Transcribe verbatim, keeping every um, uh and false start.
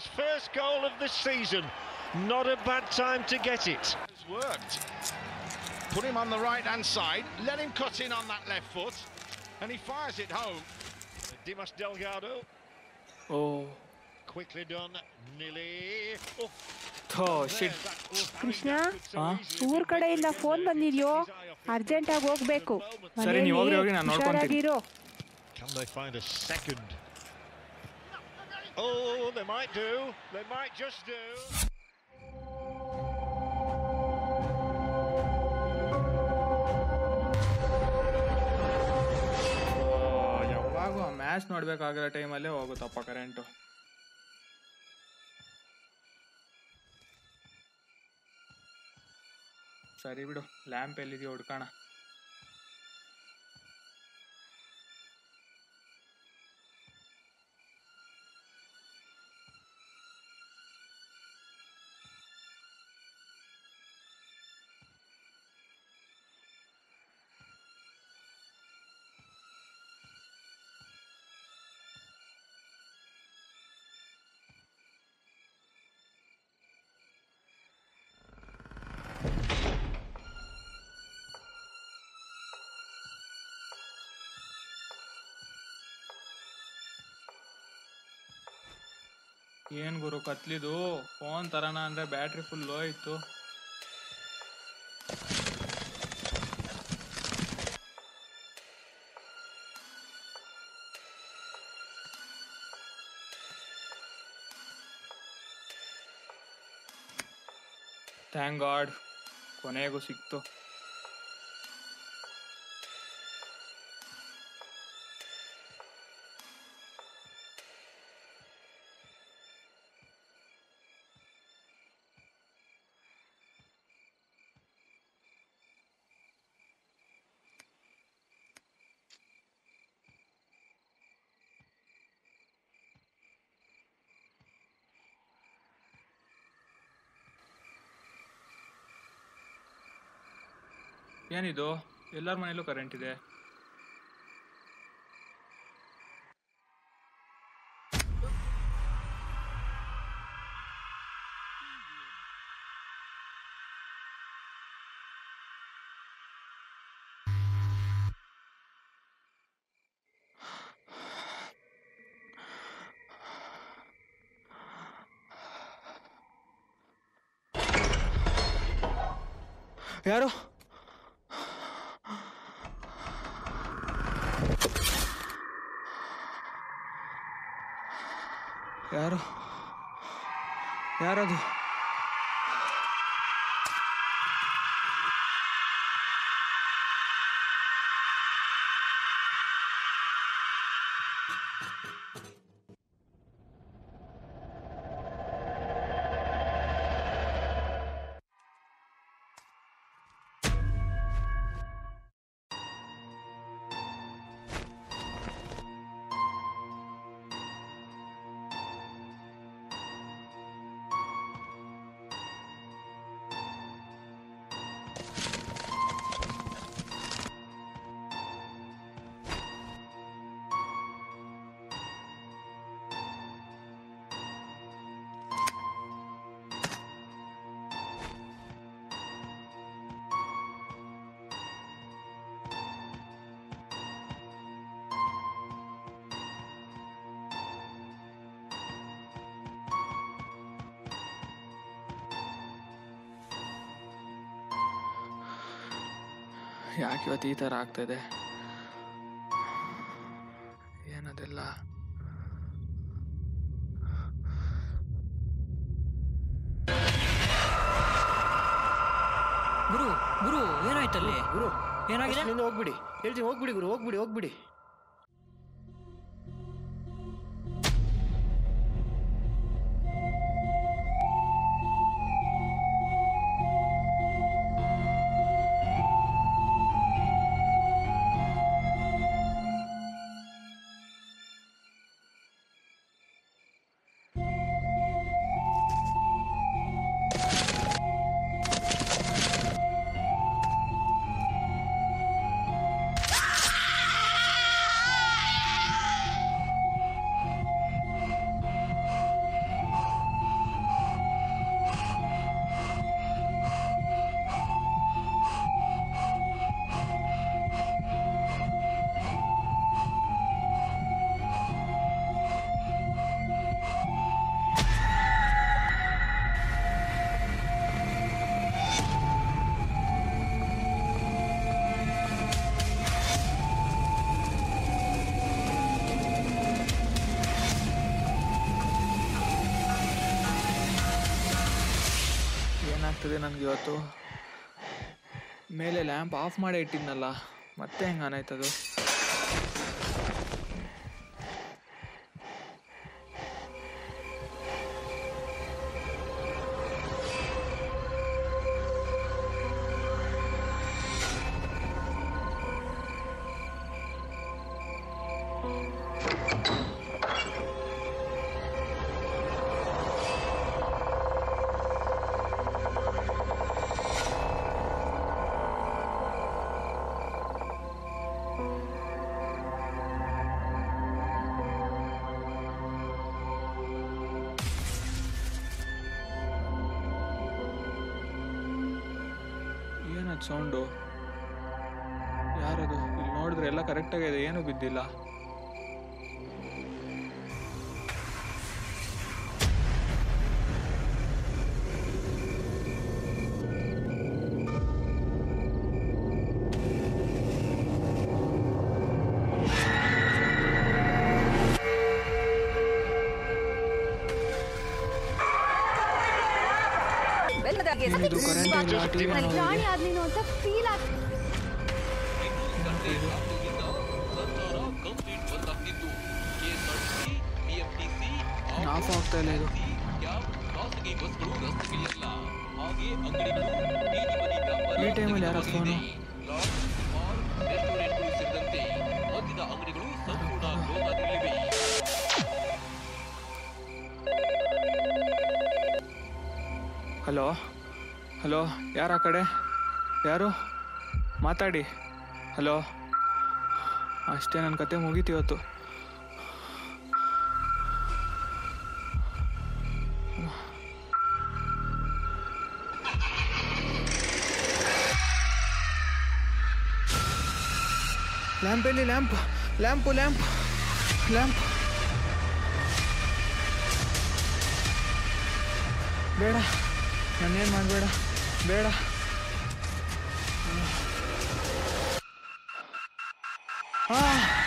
his first goal of the season. Not a bad time to get it. It's worked. Put him on the right-hand side, let him cut in on that left foot, and he fires it home. Dimas Delgado. Oh. Quickly done. Nilly. Oh. Oh shit. Krishna ಹಾ ಊರ್ ಕಡೆಯಿಂದ phone ಬಂದಿದ್ಯೋ urgent ಆಗಿ ಹೋಗ್ಬೇಕು ಸರಿ ನೀವು ಹೋಗ್ರಿ ಹೋಗಿ ನಾನು ನೋಡ್ಕೊಂತೀನಿ ಹುಷಾರಾಗಿರೋ Can they find a second? Oh, they might do. They might just do. ಯಾವಾಗ ಮ್ಯಾಚ್ ನೋಡ್ಬೇಕಾಗಿರೋ ಟೈಮಲ್ಲೇ ಹೋಗುತ್ತಪ್ಪ ಕರೆಂಟು. ಸರಿ ಬಿಡು, ಲ್ಯಾಂಪ್ ಎಲ್ಲಿದೆಯೋ ಹುಡ್ಕೋಣ. ಏನ್ ಗುರು ಕತ್ಲಿದು, ಫೋನ್ ತರೋಣ ಅಂದ್ರೆ ಬ್ಯಾಟ್ರಿ ಫುಲ್ ಲೋ ಇತ್ತು. ಥ್ಯಾಂಕ್ ಗಾಡ್ ಕೊನೆಗೂ ಸಿಕ್ತು. ಏನಿದು, ಎಲ್ಲರ ಮನೇಲೂ ಕರೆಂಟ್ ಇದೆ. ಯಾರು ಯಾರು ಯಾರದು? ಯಾಕೆ ಇವತ್ತು ಈ ಥರ ಆಗ್ತಾಯಿದೆ? ಏನದೆಲ್ಲ? ಗುರು ಗುರು ಏನಾಯ್ತಲ್ಲಿ? ಗುರು ಏನಾಗಿದೆ? ಹೋಗ್ಬಿಡಿ, ಹೇಳ್ತೀನಿ ಹೋಗ್ಬಿಡಿ ಗುರು, ಹೋಗ್ಬಿಡಿ ಹೋಗ್ಬಿಡಿ. ಆಗ್ತದೆ ನನಗೆ ಇವತ್ತು. ಮೇಲೆ ಲ್ಯಾಂಪ್ ಆಫ್ ಮಾಡೇ ಇಟ್ಟಿದ್ನಲ್ಲ, ಮತ್ತೆ ಹೆಂಗೆ ಆನಾಯ್ತದು? ಏನದು ಸೌಂಡು? ಯಾರದು? ಇಲ್ಲಿ ನೋಡಿದ್ರೆ ಎಲ್ಲ ಕರೆಕ್ಟಾಗಿದೆ, ಏನೂ ಬಿದ್ದಿಲ್ಲ. ಏನಿದು ಕರೆಂಟ್ ಇಲ್ಲ, ಟಿವಿ ಪ್ರಾಣಿ ಆದ್ನೇನೋ ಅಂತ ಫೀಲ್ ಆಗ ಆಫ್ ಆಗ್ತಾ ಇಲ್ಲ ಇದು. ಈ ಟೈಮಲ್ಲಿ ಯಾರ ಫೋನು? ಹಲೋ ಹಲೋ, ಯಾರ ಆ ಕಡೆ? ಯಾರು? ಮಾತಾಡಿ. ಹಲೋ. ಅಷ್ಟೇ, ನನ್ನ ಕತೆ ಮುಗೀತು ಇವತ್ತು. ಲ್ಯಾಂಪ್ ಎಲ್ಲಿ? ಲ್ಯಾಂಪ್ ಲ್ಯಾಂಪು ಲ್ಯಾಂಪ್ ಲ್ಯಾಂಪ್ ಬೇಡ, ನಾನೇನು ಮಾಡಬೇಡ, ಬೇಡ. ಆ